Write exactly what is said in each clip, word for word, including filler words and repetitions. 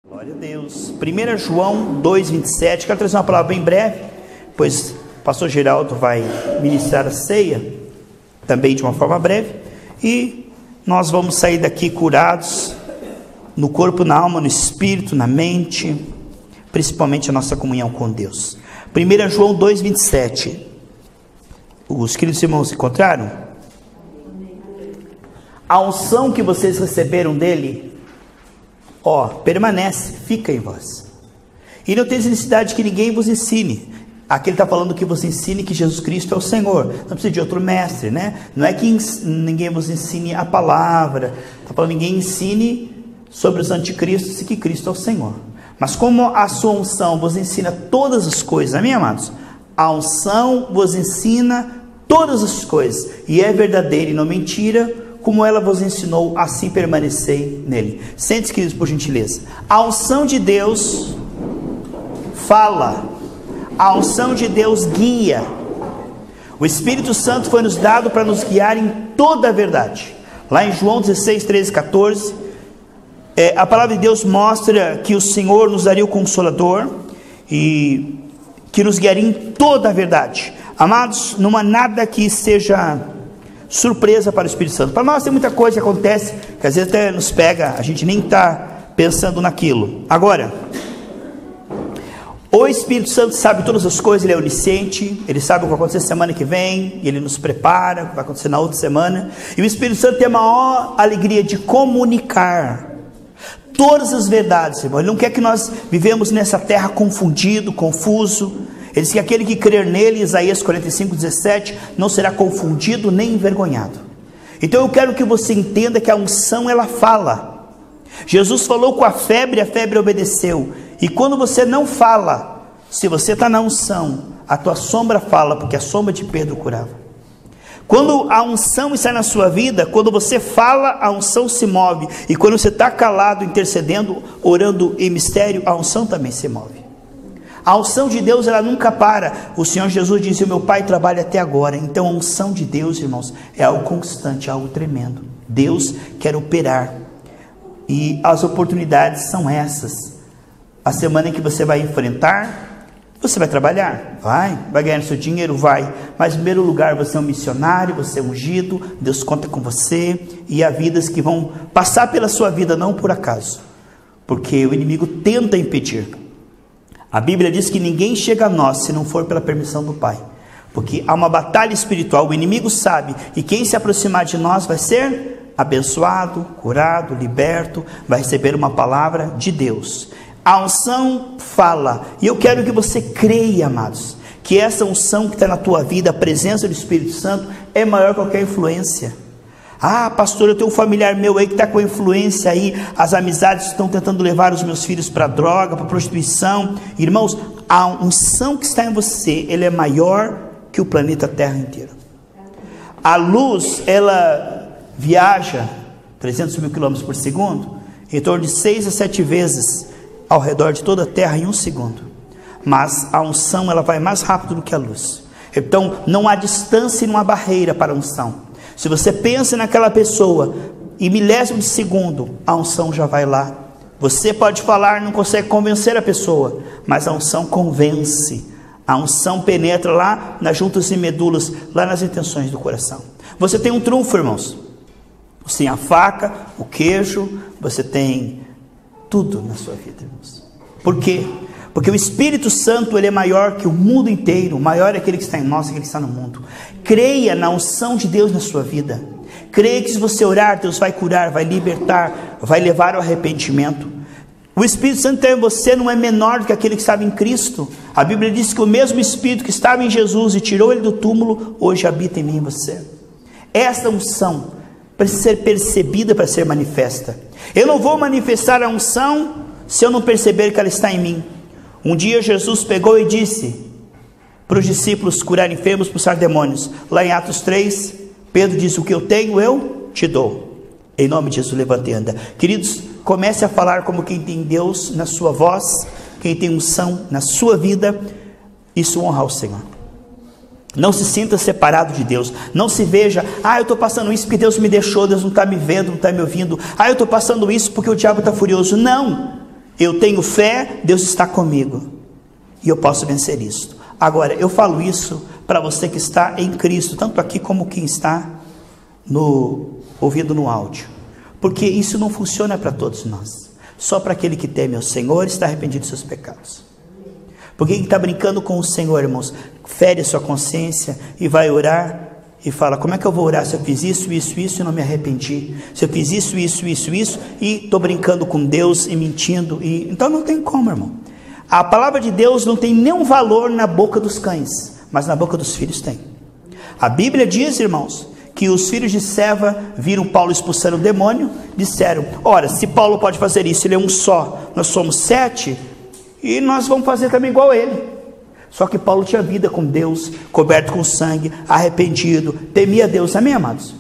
Glória a Deus. primeiro João dois, vinte e sete. Quero trazer uma palavra bem breve, pois o pastor Geraldo vai ministrar a ceia também de uma forma breve, e nós vamos sair daqui curados no corpo, na alma, no espírito, na mente, principalmente a nossa comunhão com Deus. primeiro João dois, vinte e sete. Os queridos irmãos encontraram? A unção que vocês receberam dele, ó, permanece, fica em vós. E não tem necessidade que ninguém vos ensine. Aqui ele está falando que você ensine que Jesus Cristo é o Senhor. Não precisa de outro mestre, né? Não é que ninguém vos ensine a palavra. Está falando ninguém ensine sobre os anticristos e que Cristo é o Senhor. Mas como a sua unção vos ensina todas as coisas, amém, amados? A unção vos ensina todas as coisas, e é verdadeira e não mentira, como ela vos ensinou, assim permanecei nele. Sente-se, queridos, por gentileza. A unção de Deus fala, a unção de Deus guia. O Espírito Santo foi nos dado para nos guiar em toda a verdade. Lá em João dezesseis, treze, quatorze, é, a palavra de Deus mostra que o Senhor nos daria o Consolador, e que nos guiaria em toda a verdade. Amados, não há nada que seja surpresa para o Espírito Santo. Para nós tem muita coisa que acontece, que às vezes até nos pega, a gente nem está pensando naquilo. Agora, o Espírito Santo sabe todas as coisas, ele é onisciente, ele sabe o que vai acontecer semana que vem, e ele nos prepara, o que vai acontecer na outra semana. E o Espírito Santo tem a maior alegria de comunicar todas as verdades, irmão. Ele não quer que nós vivemos nessa terra confundido, confuso. Ele diz que aquele que crer nele, Isaías quarenta e cinco, dezessete, não será confundido nem envergonhado. Então eu quero que você entenda que a unção, ela fala. Jesus falou com a febre, a febre obedeceu. E quando você não fala, se você está na unção, a tua sombra fala, porque a sombra de Pedro curava. Quando a unção está na sua vida, quando você fala, a unção se move. E quando você está calado, intercedendo, orando em mistério, a unção também se move. A unção de Deus, ela nunca para. O Senhor Jesus disse: o meu Pai trabalha até agora. Então a unção de Deus, irmãos, é algo constante, é algo tremendo. Deus quer operar, e as oportunidades são essas. A semana em que você vai enfrentar, você vai trabalhar, vai, vai ganhar seu dinheiro, vai, mas em primeiro lugar você é um missionário, você é ungido, Deus conta com você, e há vidas que vão passar pela sua vida, não por acaso, porque o inimigo tenta impedir. A Bíblia diz que ninguém chega a nós se não for pela permissão do Pai, porque há uma batalha espiritual, o inimigo sabe, e quem se aproximar de nós vai ser abençoado, curado, liberto, vai receber uma palavra de Deus. A unção fala, e eu quero que você creia, amados, que essa unção que está na tua vida, a presença do Espírito Santo, é maior que qualquer influência. Ah, pastor, eu tenho um familiar meu aí que está com influência aí, as amizades estão tentando levar os meus filhos para droga, para prostituição. Irmãos, a unção que está em você, ela é maior que o planeta Terra inteiro. A luz, ela viaja trezentos mil quilômetros por segundo, em torno de seis a sete vezes ao redor de toda a Terra em um segundo. Mas a unção, ela vai mais rápido do que a luz. Então não há distância e não há barreira para a unção. Se você pensa naquela pessoa, em milésimo de segundo, a unção já vai lá. Você pode falar, não consegue convencer a pessoa, mas a unção convence. A unção penetra lá nas juntas e medulas, lá nas intenções do coração. Você tem um trunfo, irmãos. Você tem a faca, o queijo, você tem tudo na sua vida, irmãos. Por quê? Porque o Espírito Santo, ele é maior que o mundo inteiro, maior é aquele que está em nós, aquele que está no mundo. Creia na unção de Deus na sua vida. Creia que se você orar, Deus vai curar, vai libertar, vai levar ao arrependimento. O Espírito Santo em você não é menor do que aquele que estava em Cristo. A Bíblia diz que o mesmo Espírito que estava em Jesus e tirou ele do túmulo, hoje habita em mim e em você. Essa unção precisa ser percebida para ser manifesta. Eu não vou manifestar a unção se eu não perceber que ela está em mim. Um dia Jesus pegou e disse para os discípulos curar enfermos, expulsar demônios. Lá em Atos três, Pedro disse: o que eu tenho eu te dou. Em nome de Jesus, levante e anda. Queridos, comece a falar como quem tem Deus na sua voz, quem tem unção na sua vida. Isso honra ao Senhor. Não se sinta separado de Deus. Não se veja: ah, eu estou passando isso porque Deus me deixou, Deus não está me vendo, não está me ouvindo. Ah, eu estou passando isso porque o diabo está furioso. Não. Eu tenho fé, Deus está comigo, e eu posso vencer isso. Agora, eu falo isso para você que está em Cristo, tanto aqui como quem está no, ouvindo no áudio, porque isso não funciona para todos nós, só para aquele que teme ao Senhor e está arrependido dos seus pecados. Porque quem está brincando com o Senhor, irmãos, fere a sua consciência e vai orar e fala: como é que eu vou orar se eu fiz isso, isso, isso e não me arrependi? Se eu fiz isso, isso, isso, isso e estou brincando com Deus e mentindo, e... então não tem como, irmão. A palavra de Deus não tem nenhum valor na boca dos cães, mas na boca dos filhos tem. A Bíblia diz, irmãos, que os filhos de Seva viram Paulo expulsando o demônio, disseram: ora, se Paulo pode fazer isso, ele é um só, nós somos sete, e nós vamos fazer também igual a ele. Só que Paulo tinha vida com Deus, coberto com sangue, arrependido, temia Deus, amém, amados?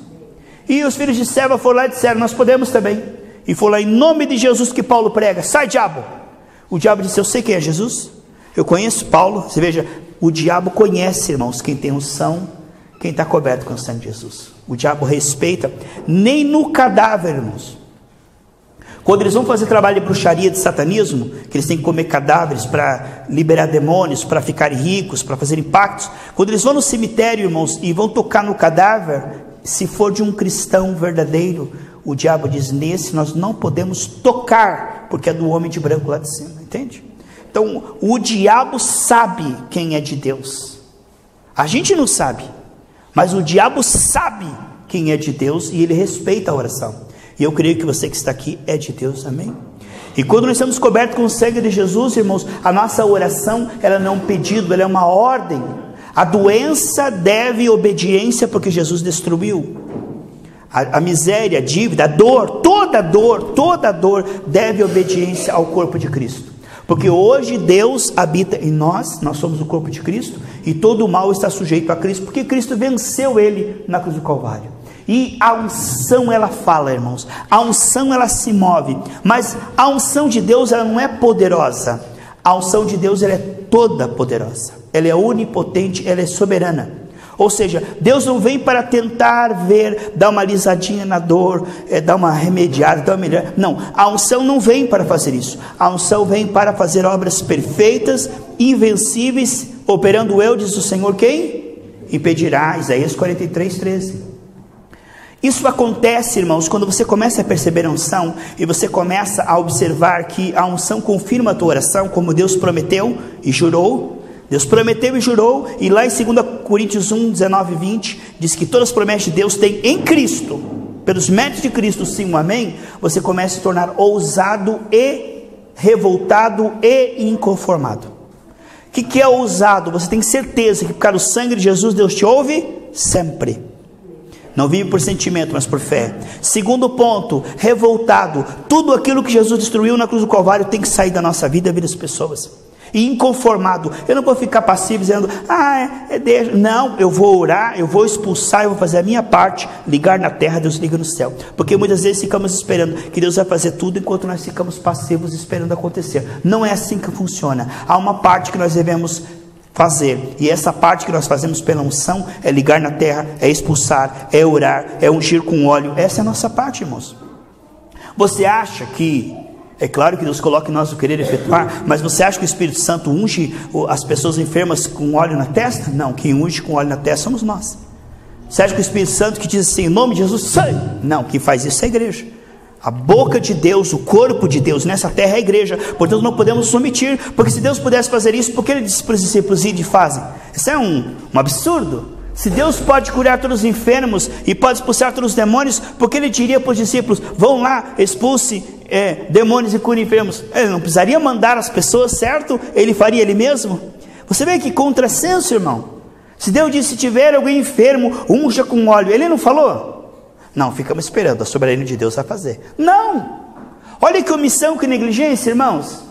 E os filhos de Seva foram lá e disseram: nós podemos também. E foi lá em nome de Jesus que Paulo prega: sai, diabo! O diabo disse: eu sei quem é Jesus, eu conheço Paulo. Você veja, o diabo conhece, irmãos, quem tem unção, quem está coberto com o sangue de Jesus. O diabo respeita, nem no cadáver, irmãos. Quando eles vão fazer trabalho de bruxaria, de satanismo, que eles têm que comer cadáveres para liberar demônios, para ficarem ricos, para fazerem pactos, quando eles vão no cemitério, irmãos, e vão tocar no cadáver, se for de um cristão verdadeiro, o diabo diz: nesse nós não podemos tocar, porque é do homem de branco lá de cima, entende? Então, o diabo sabe quem é de Deus. A gente não sabe, mas o diabo sabe quem é de Deus e ele respeita a oração. E eu creio que você que está aqui é de Deus, amém? E quando nós estamos cobertos com o sangue de Jesus, irmãos, a nossa oração, ela não é um pedido, ela é uma ordem. A doença deve obediência porque Jesus destruiu. A, a miséria, a dívida, a dor, toda dor, toda dor deve obediência ao corpo de Cristo. Porque hoje Deus habita em nós, nós somos o corpo de Cristo, e todo o mal está sujeito a Cristo, porque Cristo venceu ele na cruz do Calvário. E a unção, ela fala, irmãos, a unção, ela se move, mas a unção de Deus, ela não é poderosa. A unção de Deus, ela é toda poderosa, ela é onipotente, ela é soberana. Ou seja, Deus não vem para tentar ver, dar uma alisadinha na dor, é, dar uma remediada, dar uma melhor. Não, a unção não vem para fazer isso. A unção vem para fazer obras perfeitas, invencíveis, operando eu, diz o Senhor, quem? Impedirá. Isaías quarenta e três, treze. Isso acontece, irmãos, quando você começa a perceber a unção, e você começa a observar que a unção confirma a tua oração, como Deus prometeu e jurou. Deus prometeu e jurou, e lá em dois Coríntios um, dezenove e vinte, diz que todas as promessas de Deus têm em Cristo, pelos méritos de Cristo, sim, um amém. Você começa a se tornar ousado e revoltado e inconformado. O que, que é ousado? Você tem certeza que por causa do sangue de Jesus, Deus te ouve sempre. Não vive por sentimento, mas por fé. Segundo ponto, revoltado. Tudo aquilo que Jesus destruiu na cruz do Calvário tem que sair da nossa vida, da vida das pessoas. E inconformado, eu não vou ficar passivo dizendo: ah, é, é Deus. Não, eu vou orar, eu vou expulsar, eu vou fazer a minha parte, ligar na terra, Deus liga no céu. Porque muitas vezes ficamos esperando que Deus vai fazer tudo, enquanto nós ficamos passivos esperando acontecer. Não é assim que funciona. Há uma parte que nós devemos fazer, e essa parte que nós fazemos pela unção é ligar na terra, é expulsar, é orar, é ungir com óleo. Essa é a nossa parte, irmãos. Você acha que é claro que Deus coloca em nós o querer efetuar, mas você acha que o Espírito Santo unge as pessoas enfermas com óleo na testa? Não, quem unge com óleo na testa somos nós. Você acha que o Espírito Santo que diz assim, em nome de Jesus, sai? Não, quem faz isso é a igreja. A boca de Deus, o corpo de Deus nessa terra é a igreja. Portanto não podemos nos omitir, porque se Deus pudesse fazer isso, por que ele disse para os discípulos ir e fazem? Isso é um, um absurdo. Se Deus pode curar todos os enfermos e pode expulsar todos os demônios, por que ele diria para os discípulos: vão lá, expulse é, demônios e cure enfermos? Ele não precisaria mandar as pessoas, certo? Ele faria ele mesmo. Você vê que contrassenso, irmão. Se Deus disse: se tiver alguém enfermo, unja com óleo, ele não falou? Não, ficamos esperando, a soberania de Deus vai fazer. Não! Olha que omissão, que negligência, irmãos.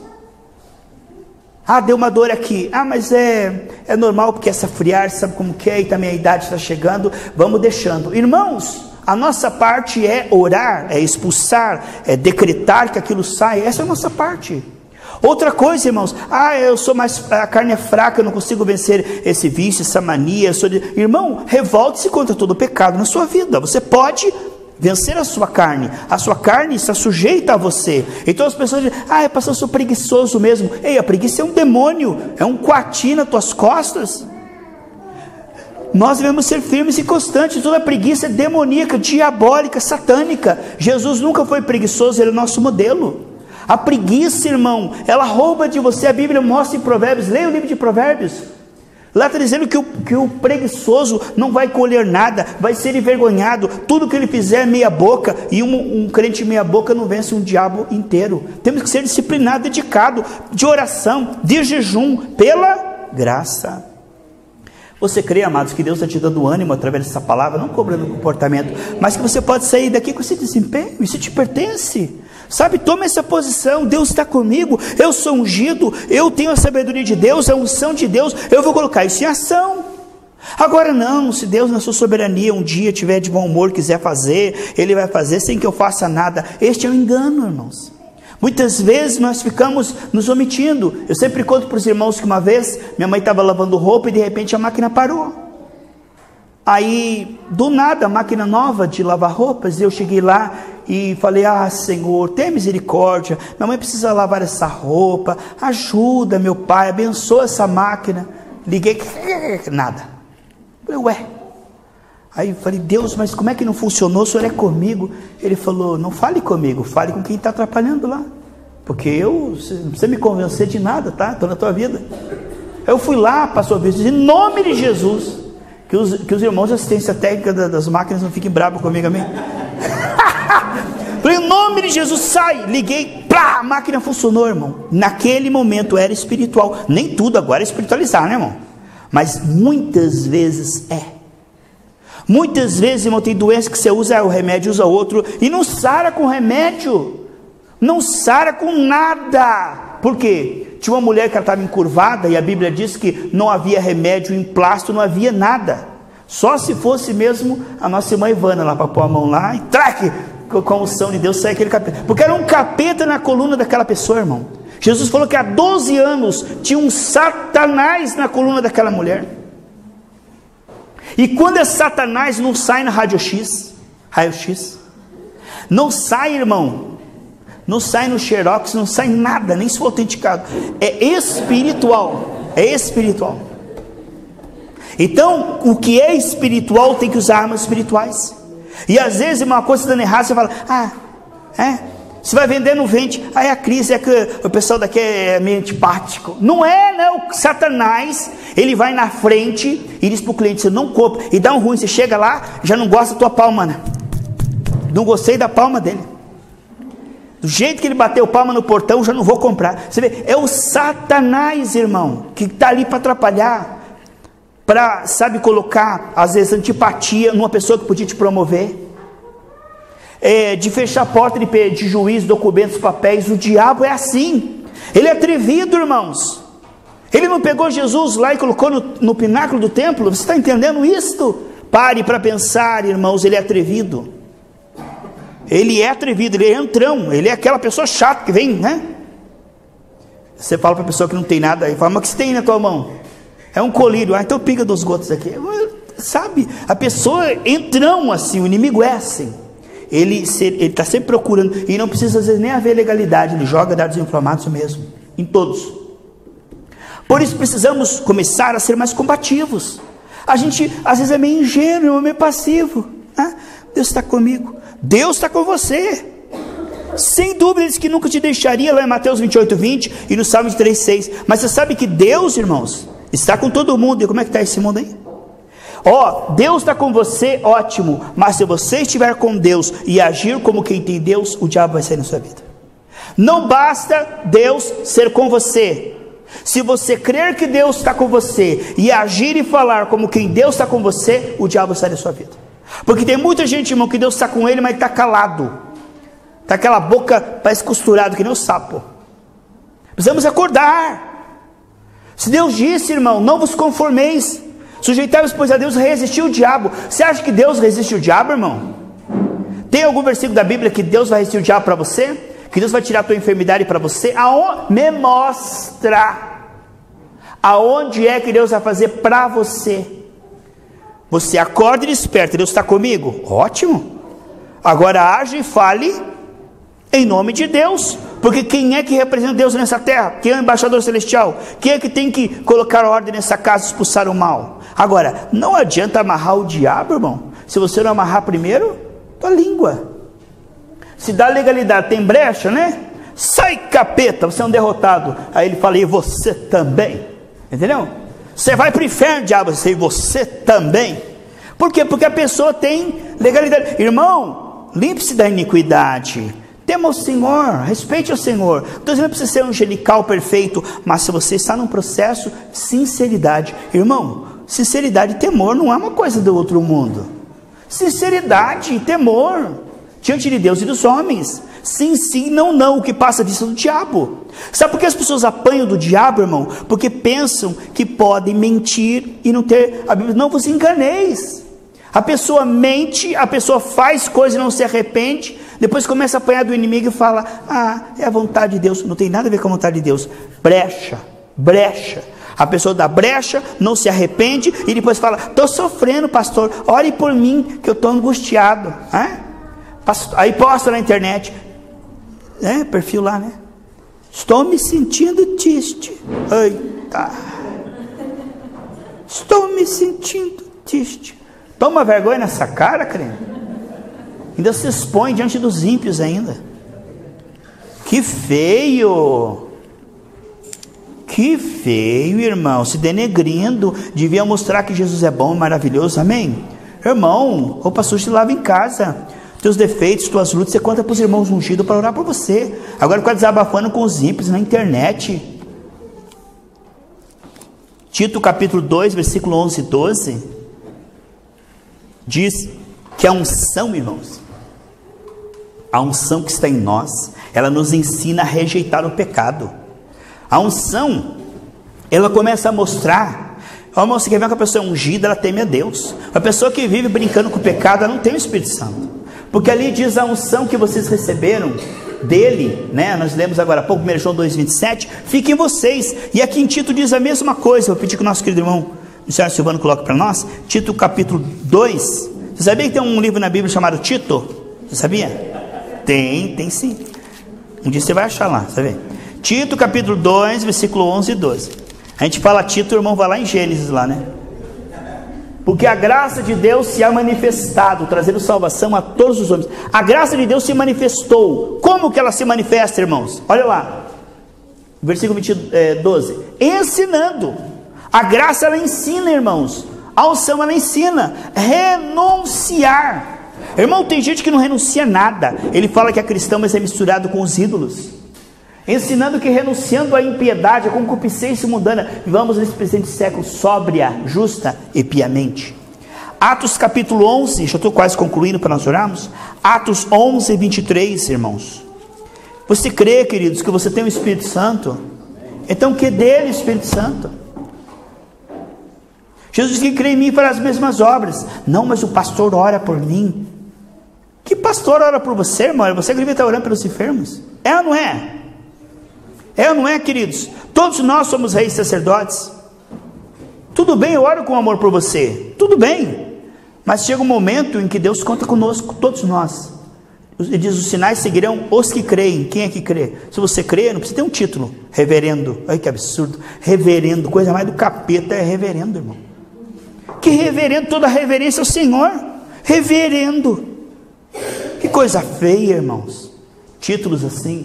Ah, deu uma dor aqui. Ah, mas é, é normal, porque essa friagem, sabe como que é, e também a idade está chegando, vamos deixando. Irmãos, a nossa parte é orar, é expulsar, é decretar que aquilo saia. Essa é a nossa parte. Outra coisa, irmãos, ah, eu sou mais, a carne é fraca, eu não consigo vencer esse vício, essa mania. Sou de... Irmão, revolte-se contra todo o pecado na sua vida. Você pode vencer a sua carne. A sua carne está sujeita a você. Então as pessoas dizem, ah, pastor, eu sou preguiçoso mesmo. Ei, a preguiça é um demônio, é um coati nas tuas costas. Nós devemos ser firmes e constantes. Toda preguiça é demoníaca, diabólica, satânica. Jesus nunca foi preguiçoso, ele é o nosso modelo. A preguiça, irmão, ela rouba de você. A Bíblia mostra em Provérbios, leia o livro de Provérbios. Lá está dizendo que o, que o preguiçoso não vai colher nada, vai ser envergonhado. Tudo que ele fizer é meia boca. E um, um crente meia boca não vence um diabo inteiro. Temos que ser disciplinado, dedicado, de oração, de jejum, pela graça. Você crê, amados, que Deus está te dando ânimo através dessa palavra, não cobrando comportamento, mas que você pode sair daqui com esse desempenho, isso te pertence, sabe? Toma essa posição, Deus está comigo, eu sou ungido, eu tenho a sabedoria de Deus, a unção de Deus, eu vou colocar isso em ação. Agora não, se Deus na sua soberania um dia tiver de bom humor, quiser fazer, Ele vai fazer sem que eu faça nada. Este é um engano, irmãos. Muitas vezes nós ficamos nos omitindo. Eu sempre conto para os irmãos que uma vez minha mãe estava lavando roupa e de repente a máquina parou. Aí do nada a máquina nova de lavar roupas, eu cheguei lá e falei, ah Senhor, tenha misericórdia, minha mãe precisa lavar essa roupa, ajuda meu pai, abençoa essa máquina. Liguei, nada. Falei, ué. Aí eu falei, Deus, mas como é que não funcionou? O Senhor é comigo? Ele falou, não fale comigo, fale com quem está atrapalhando lá, porque eu, você não precisa me convencer de nada, tá? Estou na tua vida. Eu fui lá, passou a vez, em nome de Jesus, que os, que os irmãos de assistência técnica das máquinas não fiquem bravos comigo, amém? Falei, em nome de Jesus, sai, liguei, plá, a máquina funcionou, irmão. Naquele momento era espiritual, nem tudo agora é espiritualizar, né, irmão? Mas muitas vezes é. Muitas vezes, irmão, tem doença que você usa o remédio, usa outro, e não sara com remédio, não sara com nada. Por quê? Tinha uma mulher que ela estava encurvada, e a Bíblia diz que não havia remédio em plástico, não havia nada, só se fosse mesmo a nossa irmã Ivana lá, para pôr a mão lá, e traque, com a unção de Deus, sai aquele capeta, porque era um capeta na coluna daquela pessoa, irmão. Jesus falou que há doze anos, tinha um Satanás na coluna daquela mulher. E quando é Satanás, não sai na raio-x, raio-x, não sai, irmão, não sai no xerox, não sai nada, nem se for autenticado, é espiritual, é espiritual. Então, o que é espiritual tem que usar armas espirituais. E às vezes uma coisa dando errado, você fala, ah, é, você vai vender, não vende, aí a crise é que o pessoal daqui é meio antipático. Não é, não, Satanás, ele vai na frente e diz para o cliente, você não compra, e dá um ruim, você chega lá, já não gosta da tua palma, né? Não gostei da palma dele, do jeito que ele bateu palma no portão, já não vou comprar. Você vê, é o Satanás, irmão, que está ali para atrapalhar, para, sabe, colocar, às vezes, antipatia numa pessoa que podia te promover. É, de fechar a porta de, de juiz, documentos, papéis. O diabo é assim, ele é atrevido, irmãos. Ele não pegou Jesus lá e colocou no, no pináculo do templo? Você está entendendo isto? Pare para pensar, irmãos, ele é atrevido. Ele é atrevido, ele é entrão, ele é aquela pessoa chata que vem, né? Você fala para a pessoa que não tem nada, aí fala, mas o que você tem na tua mão? É um colírio. Ah, então pinga dos gotos aqui. Sabe, a pessoa entrão assim, o inimigo é assim. Ele está sempre procurando, e não precisa às vezes nem haver legalidade, ele joga dados inflamados mesmo, em todos. Por isso precisamos começar a ser mais combativos. A gente às vezes é meio ingênuo, meio passivo, né? Deus está comigo, Deus está com você, sem dúvida, Ele que nunca te deixaria, lá em Mateus vinte e oito, vinte, e no Salmo três, seis, mas você sabe que Deus, irmãos, está com todo mundo. E como é que está esse mundo aí? Ó, oh, Deus está com você, ótimo, mas se você estiver com Deus e agir como quem tem Deus, o diabo vai sair na sua vida. Não basta Deus ser com você, se você crer que Deus está com você e agir e falar como quem Deus está com você, o diabo sai da sua vida. Porque tem muita gente, irmão, que Deus está com ele, mas está calado, está aquela boca, parece costurado que nem o sapo. Precisamos acordar. Se Deus disse, irmão, não vos conformeis, sujeitai-vos, pois, a Deus, resistiu o diabo. Você acha que Deus resiste o diabo, irmão? Tem algum versículo da Bíblia que Deus vai resistir o diabo para você? Que Deus vai tirar a tua enfermidade para você? Aonde? Me mostra. Aonde é que Deus vai fazer para você? Você acorda e desperta, Deus está comigo? Ótimo. Agora age e fale em nome de Deus, porque quem é que representa Deus nessa terra? Quem é o embaixador celestial? Quem é que tem que colocar ordem nessa casa e expulsar o mal? Agora, não adianta amarrar o diabo, irmão, se você não amarrar primeiro tua língua. Se dá legalidade, tem brecha, né? Sai, capeta, você é um derrotado. Aí ele fala, e você também. Entendeu? Você vai para o inferno, diabo, e você também. Por quê? Porque a pessoa tem legalidade. Irmão, limpe-se da iniquidade. Tema o Senhor, respeite o Senhor. Não estou dizendo para você ser angelical perfeito, mas se você está num processo de sinceridade. Irmão, sinceridade e temor não é uma coisa do outro mundo. Sinceridade e temor diante de Deus e dos homens. Sim, sim, não, não. O que passa disso é do diabo. Sabe por que as pessoas apanham do diabo, irmão? Porque pensam que podem mentir e não ter... A Bíblia, não vos enganeis. A pessoa mente, a pessoa faz coisa e não se arrepende, depois começa a apanhar do inimigo e fala, ah, é a vontade de Deus. Não tem nada a ver com a vontade de Deus. Brecha, brecha. A pessoa dá brecha, não se arrepende e depois fala, estou sofrendo, pastor, ore por mim, que eu estou angustiado. Aí posta na internet, é, perfil lá, né? Estou me sentindo triste. Eita. Estou me sentindo triste. Toma vergonha nessa cara, crente. Ainda se expõe diante dos ímpios ainda. Que feio. Que feio, irmão. Se denegrindo. Devia mostrar que Jesus é bom e maravilhoso. Amém? Irmão, roupa suja se lava em casa. Teus defeitos, tuas lutas, você conta para os irmãos ungidos para orar por você. Agora fica desabafando com os ímpios na internet. Tito capítulo dois, versículo onze e doze. Diz que a unção, irmãos, a unção que está em nós, ela nos ensina a rejeitar o pecado. A unção, ela começa a mostrar, ó, irmão, você quer ver que a pessoa é ungida, ela teme a Deus. A pessoa que vive brincando com o pecado, ela não tem o Espírito Santo, porque ali diz a unção que vocês receberam dele, né? Nós lemos agora há pouco, primeiro João dois, vinte e sete, fique em vocês. E aqui em Tito diz a mesma coisa. Eu vou pedir que o nosso querido irmão o senhor Silvano coloque para nós, Tito capítulo dois. Você sabia que tem um livro na Bíblia chamado Tito? Você sabia? Tem, tem sim. Um dia você vai achar lá, sabe? Tito capítulo dois, versículo onze e doze. A gente fala Tito, o irmão vai lá em Gênesis lá, né? Porque a graça de Deus se ha manifestado, trazendo salvação a todos os homens. A graça de Deus se manifestou. Como que ela se manifesta, irmãos? Olha lá, versículo vinte, é, doze. Ensinando. A graça ela ensina, irmãos. A unção ela ensina. Renunciar. Irmão, tem gente que não renuncia nada. Ele fala que é cristão, mas é misturado com os ídolos. Ensinando que renunciando à impiedade, à concupiscência mundana, vivamos nesse presente século sóbria, justa e piamente. Atos capítulo onze, já estou quase concluindo para nós orarmos. Atos onze, vinte e três, irmãos. Você crê, queridos, que você tem o Espírito Santo? Então que dele o Espírito Santo? Jesus disse que crê em mim fará as mesmas obras. Não, mas o pastor ora por mim. Que pastor ora por você, irmão? É você que devia estar orando pelos enfermos. É ou não é? É ou não é, queridos? Todos nós somos reis sacerdotes. Tudo bem, eu oro com amor por você. Tudo bem. Mas chega um momento em que Deus conta conosco, todos nós. Ele diz, os sinais seguirão os que creem. Quem é que crê? Se você crê, não precisa ter um título. Reverendo. Ai, que absurdo. Reverendo. Coisa mais do capeta é reverendo, irmão. Que reverendo, toda reverência ao Senhor. Reverendo. Que coisa feia, irmãos. Títulos assim.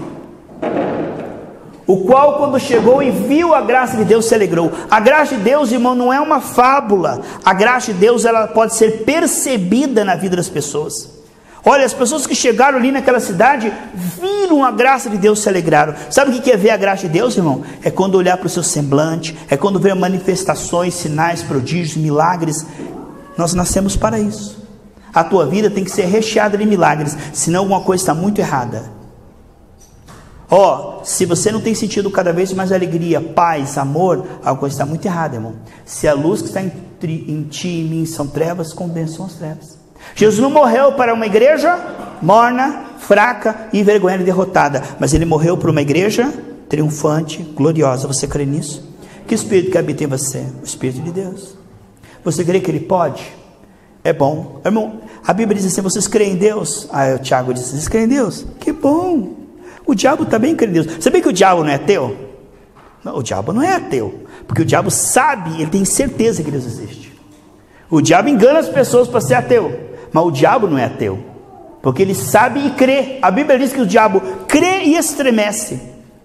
O qual, quando chegou e viu a graça de Deus, se alegrou. A graça de Deus, irmão, não é uma fábula. A graça de Deus, ela pode ser percebida na vida das pessoas. Olha, as pessoas que chegaram ali naquela cidade, viram a graça de Deus, se alegraram. Sabe o que é ver a graça de Deus, irmão? É quando olhar para o seu semblante, é quando ver manifestações, sinais, prodígios, milagres. Nós nascemos para isso. A tua vida tem que ser recheada de milagres, senão alguma coisa está muito errada. Ó, oh, se você não tem sentido cada vez mais alegria, paz, amor, alguma coisa está muito errada, irmão. Se a luz que está em, em ti e em mim são trevas, condensam as trevas. Jesus não morreu para uma igreja morna, fraca e envergonhada e derrotada, mas ele morreu para uma igreja triunfante, gloriosa. Você crê nisso? Que Espírito que habita em você? O Espírito de Deus. Você crê que ele pode? É bom. Irmão, A Bíblia diz assim, vocês creem em Deus? Aí o Tiago diz, vocês creem em Deus? Que bom, o diabo também crê em Deus. Sabia que o diabo não é ateu? Não, o diabo não é ateu, porque o diabo sabe, ele tem certeza que Deus existe. O diabo engana as pessoas para ser ateu, mas o diabo não é ateu, porque ele sabe e crê. A Bíblia diz que o diabo crê e estremece.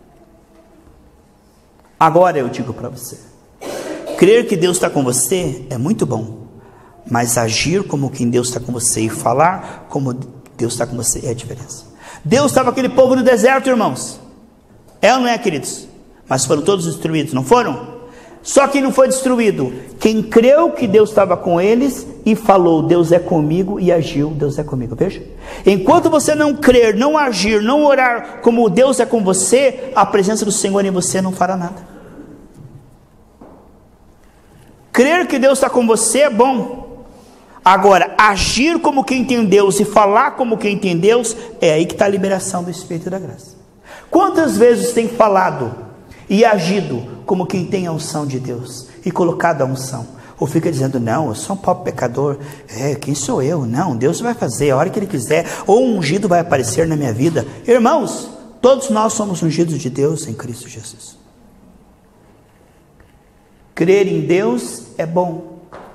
Agora eu digo para você, crer que Deus está com você é muito bom, mas agir como quem Deus está com você e falar como Deus está com você é a diferença. Deus estava com aquele povo no deserto, irmãos. É ou não é, queridos? Mas foram todos destruídos, não foram? Só que não foi destruído quem creu que Deus estava com eles e falou, Deus é comigo, e agiu, Deus é comigo. Veja, enquanto você não crer, não agir, não orar como Deus é com você, a presença do Senhor em você não fará nada. Crer que Deus está com você é bom. Agora, agir como quem tem Deus e falar como quem tem Deus, é aí que está a liberação do Espírito da graça. Quantas vezes tem falado e agido como quem tem a unção de Deus e colocado a unção? Ou fica dizendo, não, eu sou um pobre pecador, é, quem sou eu? Não, Deus vai fazer a hora que Ele quiser, ou um ungido vai aparecer na minha vida. Irmãos, todos nós somos ungidos de Deus em Cristo Jesus. Crer em Deus é bom,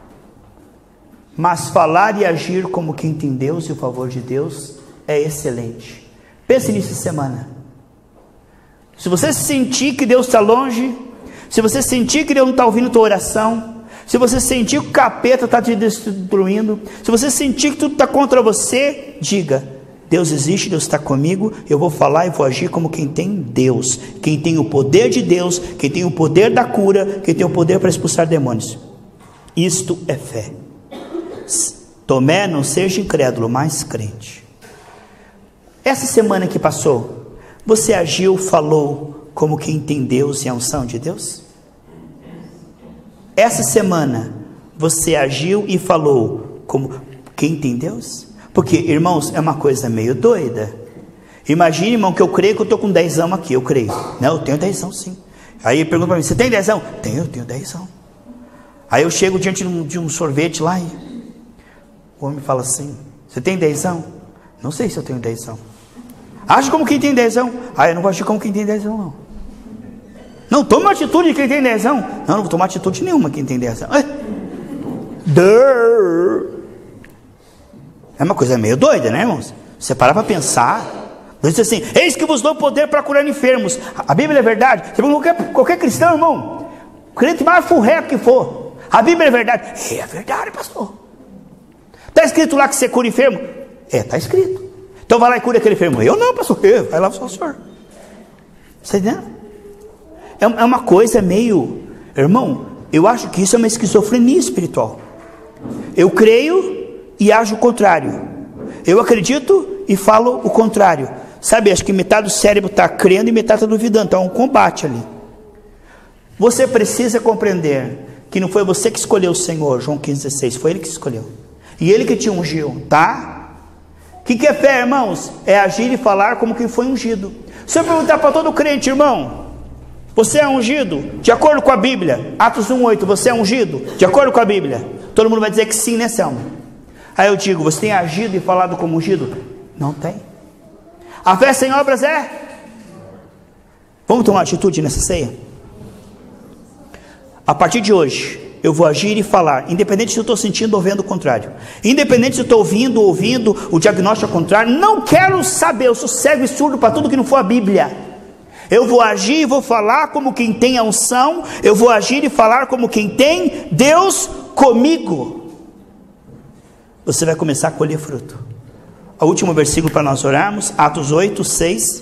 mas falar e agir como quem tem Deus e o favor de Deus é excelente. Pense nisso essa semana. Se você sentir que Deus está longe, se você sentir que Deus não está ouvindo tua oração, se você sentir que o capeta está te destruindo, se você sentir que tudo está contra você, diga, Deus existe, Deus está comigo, eu vou falar e vou agir como quem tem Deus, quem tem o poder de Deus, quem tem o poder da cura, quem tem o poder para expulsar demônios. Isto é fé. Tomé, não seja incrédulo, mas crente. Essa semana que passou, você agiu, falou como quem tem Deus e a unção de Deus? Essa semana, você agiu e falou como quem tem Deus? Porque, irmãos, é uma coisa meio doida. Imagine, irmão, que eu creio que eu estou com dezão aqui, eu creio. Não, eu tenho dezão sim. Aí ele pergunta para mim, você tem dezão? Tenho, eu tenho dezão. Aí eu chego diante de um, de um sorvete lá e o homem fala assim, você tem dezão? Não sei se eu tenho dezão. Age como quem tem dezão. Ah, eu não vou agir como quem tem dezão, não. Não, toma uma atitude de quem tem dezão. Não, não vou tomar atitude nenhuma quem tem dezão. É uma coisa meio doida, né, irmãos? Você parar para pensar. Deus diz assim, eis que vos dou poder para curar enfermos. A Bíblia é verdade. Você qualquer, qualquer cristão, irmão, crente mais furreco que for, a Bíblia é verdade. É verdade, pastor. Está escrito lá que você cura enfermo? É, está escrito. Então vai lá e cura aquele enfermo. Eu não, pastor. Eu, vai lá só o senhor. Você entendeu? É, é uma coisa meio... Irmão, eu acho que isso é uma esquizofrenia espiritual. Eu creio e ajo o contrário. Eu acredito e falo o contrário. Sabe, acho que metade do cérebro está crendo e metade está duvidando. Então é um combate ali. Você precisa compreender que não foi você que escolheu o Senhor, João quinze, dezesseis, foi Ele que escolheu. E Ele que te ungiu, tá? O que, que é fé, irmãos? É agir e falar como quem foi ungido. Se eu perguntar para todo crente, irmão, você é ungido? De acordo com a Bíblia, Atos um, oito, você é ungido? De acordo com a Bíblia? Todo mundo vai dizer que sim, né, Selma? Aí eu digo, você tem agido e falado como ungido? Não tem. A fé sem obras é? Vamos tomar atitude nessa ceia? A partir de hoje, eu vou agir e falar, independente se eu estou sentindo ou vendo o contrário, independente se eu estou ouvindo ou ouvindo o diagnóstico contrário, não quero saber, eu sou cego e surdo para tudo que não for a Bíblia. Eu vou agir e vou falar como quem tem a unção, eu vou agir e falar como quem tem Deus comigo. Você vai começar a colher fruto. O último versículo para nós orarmos, Atos oito, seis.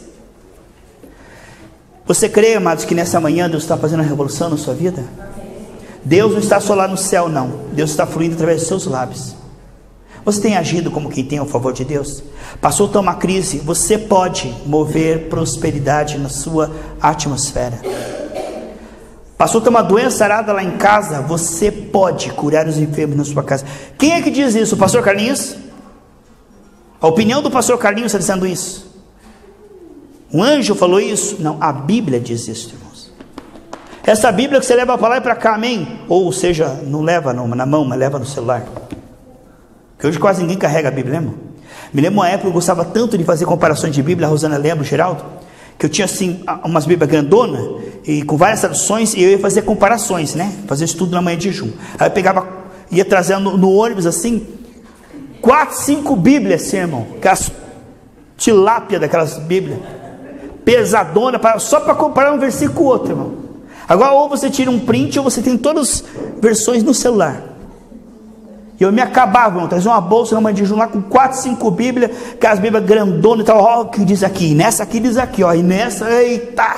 Você crê, amados, que nessa manhã Deus está fazendo uma revolução na sua vida? Deus não está só lá no céu, não. Deus está fluindo através dos seus lábios. Você tem agido como quem tem o favor de Deus? Passou a ter uma crise, você pode mover prosperidade na sua atmosfera. Passou a ter uma doença arada lá em casa, você pode curar os enfermos na sua casa. Quem é que diz isso? O pastor Carlinhos? A opinião do pastor Carlinhos está dizendo isso? Um anjo falou isso? Não, a Bíblia diz isso, irmãos. Essa Bíblia que você leva para lá e para cá, amém? Ou seja, não leva não, na mão, mas leva no celular. que hoje quase ninguém carrega a Bíblia, né, irmão? Me lembro uma época que eu gostava tanto de fazer comparações de Bíblia, a Rosana lembra, o Geraldo, que eu tinha assim, umas Bíblias grandonas, e com várias traduções, e eu ia fazer comparações, né? Fazer estudo na manhã de jejum. Aí eu pegava, ia trazendo no, no ônibus assim, quatro, cinco Bíblias, assim, irmão, aquelas tilápia daquelas Bíblias, pesadona, pra, só para comparar um versículo com o outro, irmão. Agora, ou você tira um print, ou você tem todas as versões no celular. E eu me acabava, irmão, trazia uma bolsa na manhã de jejum lá com quatro, cinco Bíblias, aquelas Bíblias grandonas e tal, ó, o que diz aqui, nessa aqui diz aqui, ó, e nessa, eita.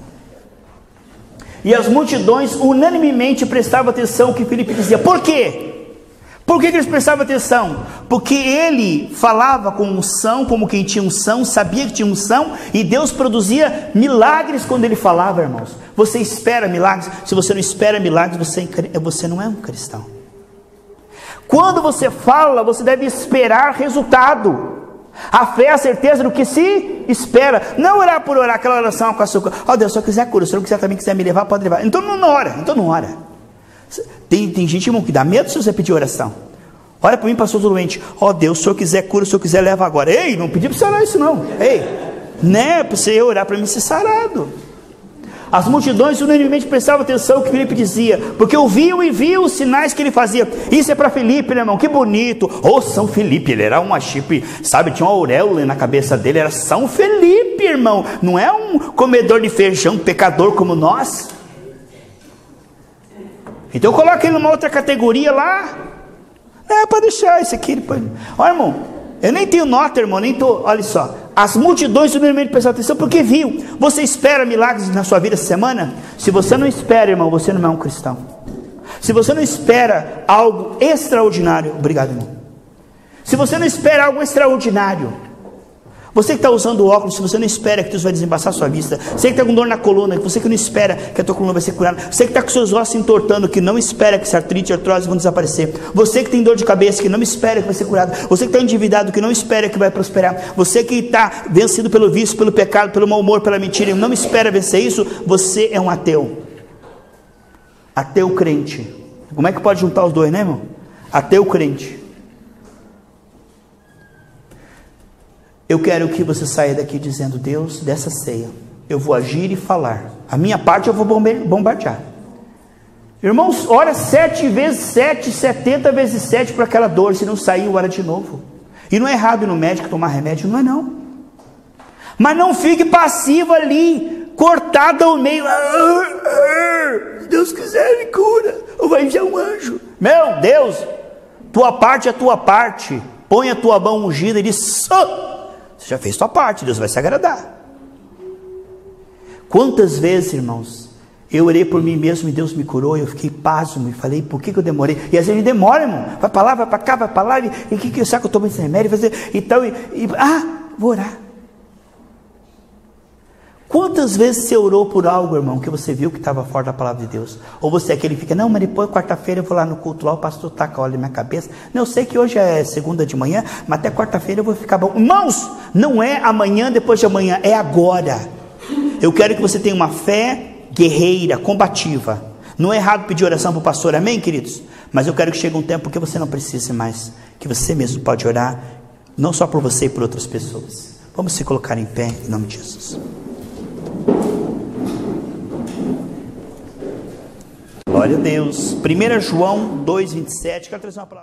E as multidões unanimemente prestavam atenção ao que Filipe dizia. Por quê? Por que, que eles prestavam atenção? Porque ele falava com unção, como quem tinha unção, sabia que tinha unção, e Deus produzia milagres quando ele falava, irmãos. Você espera milagres? Se você não espera milagres, você, você não é um cristão. Quando você fala, você deve esperar resultado. A fé é a certeza do que se espera. Não orar por orar, aquela oração com açúcar. Ó oh, Deus, se eu quiser cura, se eu quiser também quiser me levar, pode levar. Então não ora, então não ora. Tem, tem gente, irmão, que dá medo se você pedir oração. Olha para mim, pastor doente. Ó oh, Deus, se eu quiser cura, se eu quiser leva agora. Ei, não pedi para você orar isso não. Ei, né, para você orar para mim ser sarado. As multidões unanimemente prestavam atenção ao que Filipe dizia, porque ouviam e viam os sinais que ele fazia. Isso é para Filipe, né, irmão? Que bonito. Ô, São Filipe, ele era uma chip, sabe, tinha uma auréola na cabeça dele, era São Filipe, irmão. Não é um comedor de feijão, pecador como nós. Então coloca ele numa outra categoria lá. É, para deixar esse aqui. Pode... Olha, irmão, eu nem tenho nota, irmão, nem tô, olha só. As multidões unanimemente prestaram atenção porque viu. Você espera milagres na sua vida essa semana? Se você não espera, irmão, você não é um cristão. Se você não espera algo extraordinário, obrigado, irmão. Se você não espera algo extraordinário, você que está usando óculos, se você não espera que Deus vai desembaçar a sua vista, você que está com dor na coluna, você que não espera que a tua coluna vai ser curada, você que está com seus ossos se entortando, que não espera que essa artrite e artrose vão desaparecer, você que tem dor de cabeça, que não espera que vai ser curado, você que está endividado, que não espera que vai prosperar, você que está vencido pelo vício, pelo pecado, pelo mau humor, pela mentira, e não espera vencer isso, você é um ateu. Ateu crente. Como é que pode juntar os dois, né, irmão? Ateu crente. Eu quero que você saia daqui dizendo: Deus, dessa ceia, eu vou agir e falar. A minha parte eu vou bombardear. Irmãos, ora sete vezes sete, setenta vezes sete para aquela dor. Se não sair, ora de novo. E não é errado ir no médico tomar remédio, não é não. Mas não fique passivo ali, cortado ao meio. Se Deus quiser, Ele cura. Ou vai enviar um anjo. Meu Deus, tua parte é tua parte. Põe a tua mão ungida e diz: oh! Você já fez sua parte, Deus vai se agradar. Quantas vezes, irmãos, eu orei por mim mesmo e Deus me curou, e eu fiquei pasmo e falei: por que, que eu demorei? E às vezes demora, irmão, vai para lá, vai para cá, vai para lá, e o que, que será que eu tomo esse remédio? Fazer, e tal, e, e ah, vou orar. Quantas vezes você orou por algo, irmão, que você viu que estava fora da palavra de Deus? Ou você é aquele que fica: não, mas depois quarta-feira eu vou lá no culto lá, o pastor taca óleo na minha cabeça. Não, eu sei que hoje é segunda de manhã, mas até quarta-feira eu vou ficar bom. Irmãos, não é amanhã, depois de amanhã, é agora. Eu quero que você tenha uma fé guerreira, combativa. Não é errado pedir oração para o pastor, amém, queridos? Mas eu quero que chegue um tempo que você não precise mais, que você mesmo pode orar, não só por você e por outras pessoas. Vamos se colocar em pé, em nome de Jesus. Glória a Deus. primeiro João dois, vinte e sete. Quero trazer uma palavra.